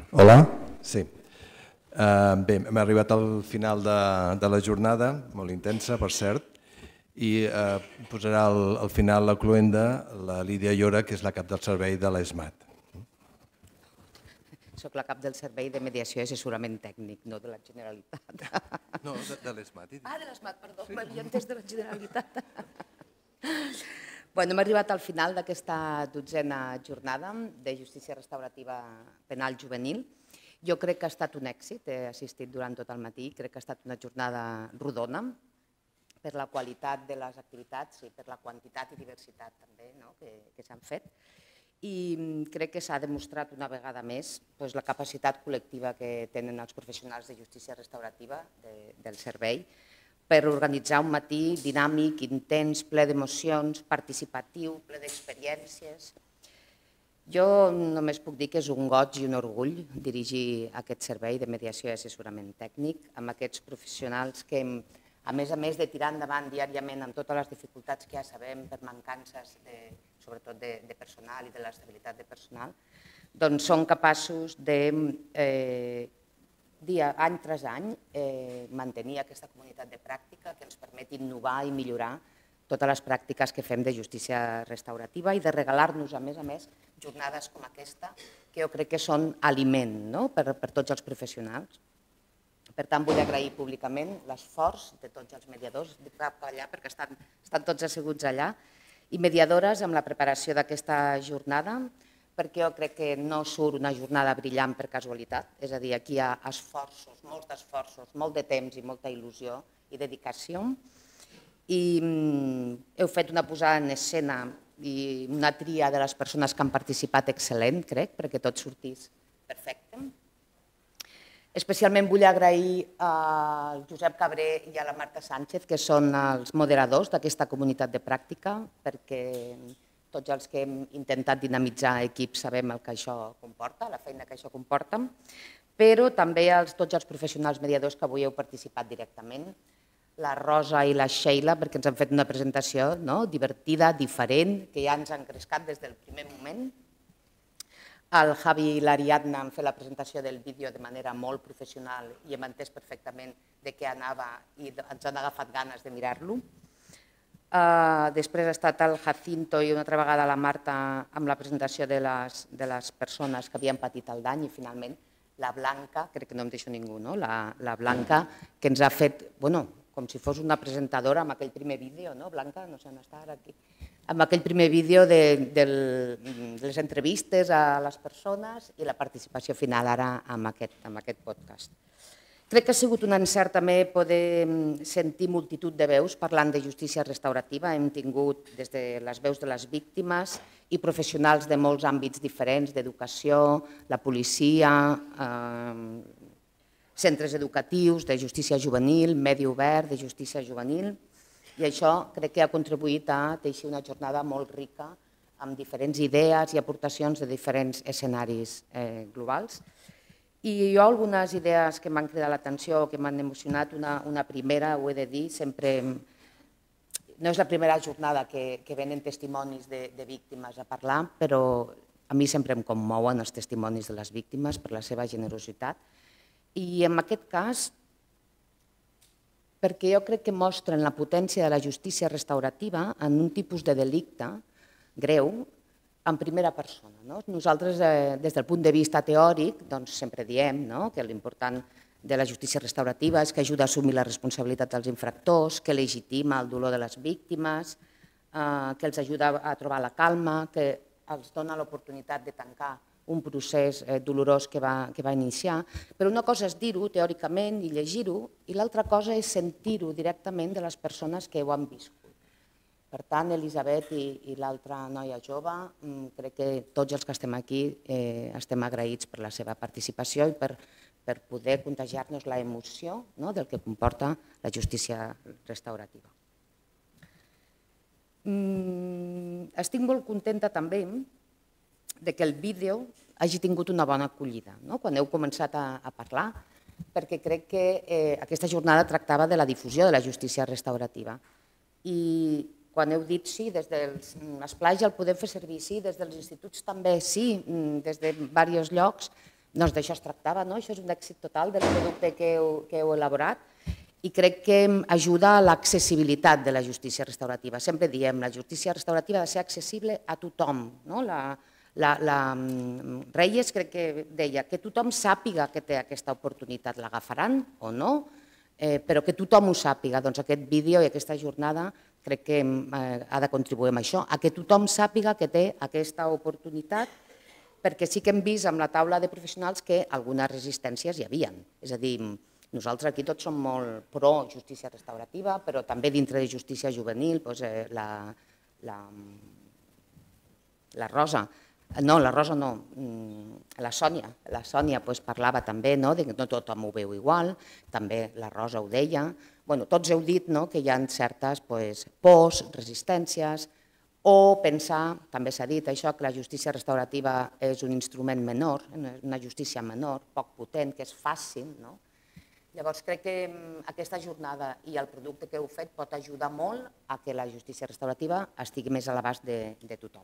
Hola. Sí. Bé, hem arribat al final de la jornada, molt intensa, per cert, i posarà al final la cloenda la Lídia Llora, que és la cap del servei de l'ESMAT. Soc la cap del Servei de Mediació i Assessorament Tècnic, no de la Generalitat. No, de l'ESMAT. Ah, de l'ESMAT, perdó, m'havia entès de la Generalitat. Hem arribat al final d'aquesta 12a jornada de justícia restaurativa penal juvenil. Jo crec que ha estat un èxit, he assistit durant tot el matí, crec que ha estat una jornada rodona per la qualitat de les activitats i per la quantitat i diversitat també que s'han fet. I crec que s'ha demostrat una vegada més la capacitat col·lectiva que tenen els professionals de justícia restaurativa del servei per organitzar un matí dinàmic, intens, ple d'emocions, participatiu, ple d'experiències. Jo només puc dir que és un goig i un orgull dirigir aquest servei de mediació i assessorament tècnic amb aquests professionals que, a més de tirar endavant diàriament amb totes les dificultats que ja sabem per mancances, sobretot de personal i de l'estabilitat de personal, doncs són capaços de, any tras any, mantenir aquesta comunitat de pràctica que ens permet innovar i millorar totes les pràctiques que fem de justícia restaurativa i de regalar-nos, a més, jornades com aquesta, que jo crec que són aliment per tots els professionals. Per tant, vull agrair públicament l'esforç de tots els mediadors, dic cap allà perquè estan tots asseguts allà, i mediadores amb la preparació d'aquesta jornada, perquè jo crec que no surt una jornada brillant per casualitat, és a dir, aquí hi ha esforços, molts d'esforços, molt de temps i molta il·lusió i dedicació, i heu fet una posada en escena i una tria de les persones que han participat excel·lent, crec, perquè tot sortís perfecte. Especialment vull agrair al Josep Cabré i a la Marta Sánchez, que són els moderadors d'aquesta comunitat de pràctica, perquè tots els que hem intentat dinamitzar equips sabem el que això comporta, la feina que això comporta, però també tots els professionals mediadors que avui heu participat directament, la Rosa i la Sheila, perquè ens han fet una presentació divertida, diferent, que ja ens han crescat des del primer moment. El Javi i l'Ariadna han fet la presentació del vídeo de manera molt professional i hem entès perfectament de què anava i ens han agafat ganes de mirar-lo. Després ha estat el Jacinto i una altra vegada la Marta amb la presentació de les persones que havien patit el dany i finalment la Blanca, crec que no em deixo ningú, la Blanca, que ens ha fet, com si fos una presentadora amb aquell primer vídeo, no, Blanca? No sé on està ara aquí. Amb aquell primer vídeo de les entrevistes a les persones i la participació final ara amb aquest podcast. Crec que ha sigut un encert també poder sentir multitud de veus parlant de justícia restaurativa. Hem tingut des de les veus de les víctimes i professionals de molts àmbits diferents, d'educació, la policia, centres educatius, de justícia juvenil, medi obert, de justícia juvenil, i això crec que ha contribuït a teixir una jornada molt rica amb diferents idees i aportacions de diferents escenaris globals. I jo algunes idees que m'han cridat l'atenció o que m'han emocionat, una primera, ho he de dir, sempre no és la primera jornada que venen testimonis de víctimes a parlar, però a mi sempre em commouen els testimonis de les víctimes per la seva generositat. I en aquest cas, perquè jo crec que mostren la potència de la justícia restaurativa en un tipus de delicte greu en primera persona. Nosaltres, des del punt de vista teòric, sempre diem que l'important de la justícia restaurativa és que ajuda a assumir la responsabilitat dels infractors, que legitima el dolor de les víctimes, que els ajuda a trobar la calma, que els dona l'oportunitat de tancar un procés dolorós que va iniciar, però una cosa és dir-ho teòricament i llegir-ho i l'altra cosa és sentir-ho directament de les persones que ho han viscut. Per tant, Elisabet i l'altra noia jove, crec que tots els que estem aquí estem agraïts per la seva participació i per poder contagiar-nos l'emoció del que comporta la justícia restaurativa. Estic molt contenta també que el vídeo hagi tingut una bona acollida quan heu començat a parlar, perquè crec que aquesta jornada tractava de la difusió de la justícia restaurativa. I quan heu dit sí, des dels esplais ja el podem fer servir, sí, des dels instituts també sí, des de diversos llocs, Doncs d'això es tractava, no? Això és un èxit total del producte que heu elaborat i crec que ajuda a l'accessibilitat de la justícia restaurativa. Sempre diem, la justícia restaurativa ha de ser accessible a tothom. Reyes crec que deia que tothom sàpiga que té aquesta oportunitat, l'agafaran o no, però que tothom ho sàpiga. Doncs aquest vídeo i aquesta jornada crec que ha de contribuir amb això, a que tothom sàpiga que té aquesta oportunitat, perquè sí que hem vist amb la taula de professionals que algunes resistències hi havia. És a dir, nosaltres aquí tots som molt pro justícia restaurativa, però també dintre de justícia juvenil, la Rosa, no, la Rosa no, la Sònia parlava també que no tothom ho veu igual, també la Rosa ho deia. Tots heu dit que hi ha certes pors, resistències, o pensar, també s'ha dit això, que la justícia restaurativa és un instrument menor, una justícia menor, poc potent, que és fàcil. Llavors crec que aquesta jornada i el producte que heu fet pot ajudar molt a que la justícia restaurativa estigui més a l'abast de tothom.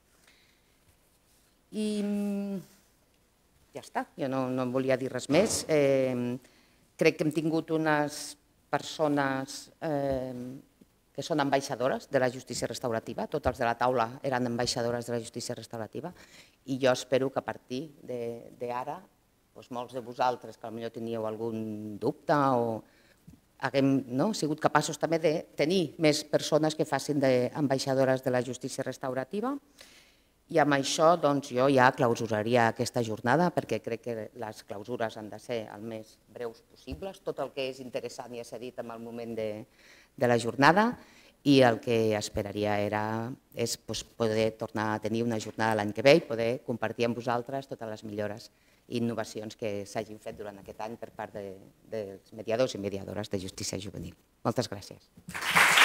I ja està, jo no en volia dir res més. Crec que hem tingut unes persones que són ambaixadores de la justícia restaurativa, tots els de la taula eren ambaixadores de la justícia restaurativa, i jo espero que a partir d'ara molts de vosaltres que potser teníeu algun dubte o haguem sigut capaços també de tenir més persones que facin d'ambaixadores de la justícia restaurativa. I amb això jo ja clausuraria aquesta jornada, perquè crec que les clausures han de ser el més breus possibles. Tot el que és interessant ja s'ha dit en el moment de la jornada, i el que esperaria és poder tornar a tenir una jornada l'any que ve i poder compartir amb vosaltres totes les millores i innovacions que s'hagin fet durant aquest any per part dels mediadors i mediadores de justícia juvenil. Moltes gràcies.